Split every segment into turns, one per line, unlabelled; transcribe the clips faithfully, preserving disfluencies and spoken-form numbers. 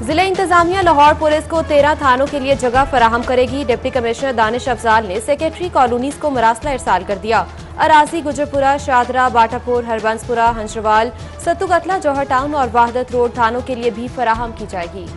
जिला इंतजामिया लाहौर पुलिस को तेरह थानों के लिए जगह फराहम करेगी। डिप्टी कमिश्नर दानिश अफजाल ने सेक्रेटरी कॉलोनीज को मरासला इरसाल कर दिया। अराजी, गुजरपुरा, शादरा, बाटापुर, हरबंसपुरा, हंसरवाल, सत्तू कतला, जौहर टाउन और वाहदत रोड थानों के लिए भी फराहम की जाएगी।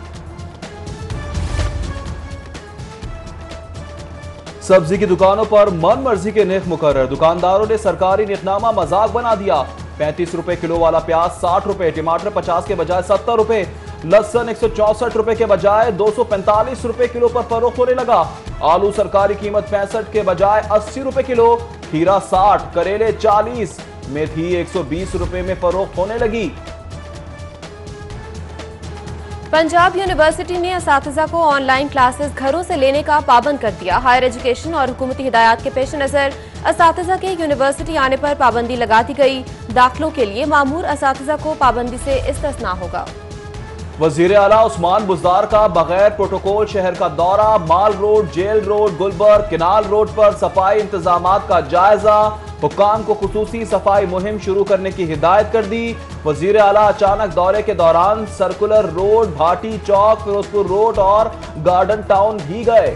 सब्जी की दुकानों पर मन मर्जी के नेख मुकर्रर। दुकानदारों ने सरकारी नेकनामा मजाक बना दिया। पैंतीस रुपए किलो वाला प्याज साठ रुपए, टमाटर पचास के बजाय सत्तर रुपए, लहसुन एक सौ चौसठ रुपए के बजाय दो सौ पैंतालीस रुपए किलो पर फरोख्त होने लगा। आलू सरकारी कीमत पैंसठ के बजाय अस्सी रुपए किलो, खीरा साठ, करेले चालीस, मेथी एक सौ बीस रुपए में फरोख्त होने लगी।
पंजाब यूनिवर्सिटी ने असातिज़ा को ऑनलाइन क्लासेस घरों से लेने का पाबंद कर दिया। हायर एजुकेशन और हुकूमती हिदायत के पेश नजर असातिज़ा के यूनिवर्सिटी आने पर पाबंदी लगा दी गई। दाखिलों के लिए मामूर असातिज़ा को पाबंदी से इस्तिस्ना होगा।
वजीर आला उस्मान बुज़दार का बगैर प्रोटोकॉल शहर का दौरा। Mall Road, Jail Road, Gulberg, Canal Road पर सफाई इंतजामात का जायजा। हुक्काम को खुसूसी सफाई मुहिम शुरू करने की हिदायत कर दी। वजीर आला अचानक दौरे के दौरान Circular Road, Bhati Chowk, Ferozepur Road और गार्डन टाउन भी गए।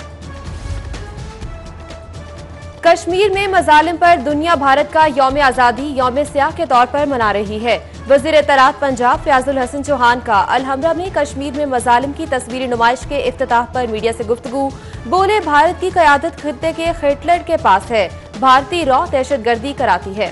कश्मीर में मजालिम पर दुनिया भारत का यौम आज़ादी यौम सियाह के तौर पर मना रही है। वजीर इत्तलात पंजाब फयाजुल हसन चौहान का अलहमरा में कश्मीर में मजालिम की तस्वीरी नुमाइश के इफ्तिताह पर मीडिया से गुफ्तगू। बोले, भारत की क़यादत खित्ते के हिटलर के पास है, भारतीय रॉ दहशतगर्दी कराती है।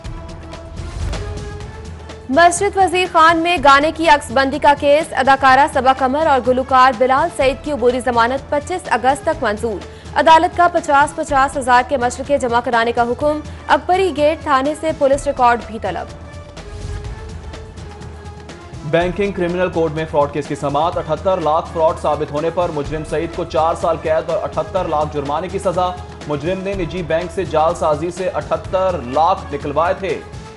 मस्जिद वजीर खान में गाने की अक्सबंदी का केस। अदाकारा सबा कमर और गुलकार बिलाल सईद की अबूरी जमानत पच्चीस अगस्त तक मंजूर। अदालत का पचास पचास हजार के मशरके जमा कराने का हुक्म। अकबरी गेट थाने से पुलिस रिकॉर्ड भी तलब।
बैंकिंग क्रिमिनल कोड में फ्रॉड केस की समाअत। अठहत्तर लाख फ्रॉड साबित होने पर मुजरिम सईद को चार साल कैद और अठहत्तर लाख जुर्माने की सजा। मुजरिम ने निजी बैंक से जालसाजी से अठहत्तर लाख निकलवाए थे।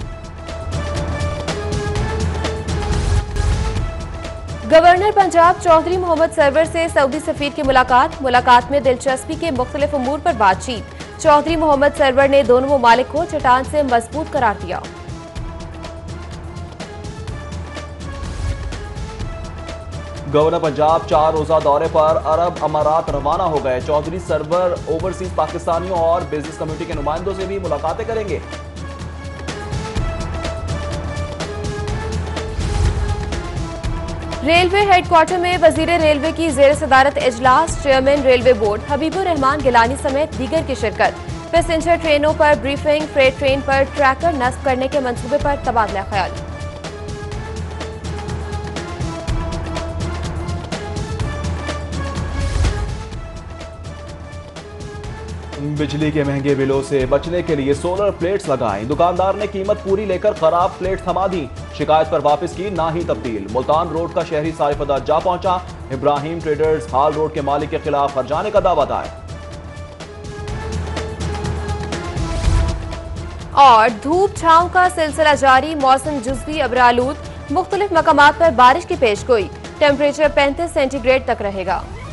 गवर्नर पंजाब चौधरी मोहम्मद सरवर से सऊदी सफीर की मुलाकात। मुलाकात में दिलचस्पी के मुख्तलिफ उमूर पर बातचीत। चौधरी मोहम्मद सरवर ने दोनों ममालिक को चट्टान से मजबूत करार दिया।
गवर्नर पंजाब चार रोजा दौरे पर अरब अमारात रवाना हो गए। चौधरी सरवर ओवरसीज पाकिस्तानियों और बिजनेस कम्युनिटी के नुमाइंदों से भी मुलाकातें करेंगे।
रेलवे हेडक्वार्टर में वजीर रेलवे की जेर सदारत इजलास। Chairman railway board Habibur Rehman Gilani समेत दीगर की शिरकत। पैसेंजर ट्रेनों पर ब्रीफिंग। फ्रेट ट्रेन पर ट्रैकर नस्ब करने के मंसूबे पर तबादला ख्याल।
बिजली के महंगे बिलों से बचने के लिए सोलर प्लेट्स लगाएं। दुकानदार ने कीमत पूरी लेकर खराब प्लेट थमा दी। शिकायत पर वापस की, ना ही तब्दील। मुल्तान रोड का शहरी सारिफदा जा पहुंचा। इब्राहिम ट्रेडर्स हाल रोड के मालिक के खिलाफ हर्जाने का दावा दायर।
और धूप छांव का सिलसिला जारी। मौसम जुज़वी अबरालूद। मुख्तलिफ मकामात पर बारिश की पेशगोई। टेम्परेचर पैंतीस सेंटीग्रेड तक रहेगा।